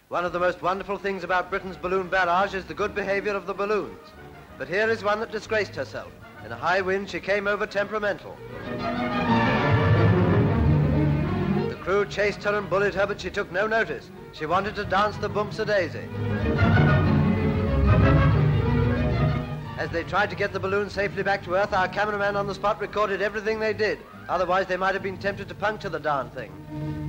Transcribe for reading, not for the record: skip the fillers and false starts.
One of the most wonderful things about Britain's balloon barrage is the good behavior of the balloons. But here is one that disgraced herself. In a high wind, she came over temperamental. The crew chased her and bullied her, but she took no notice. She wanted to dance the boomsa-daisy. As they tried to get the balloon safely back to Earth, our cameraman on the spot recorded everything they did. Otherwise, they might have been tempted to puncture the darn thing.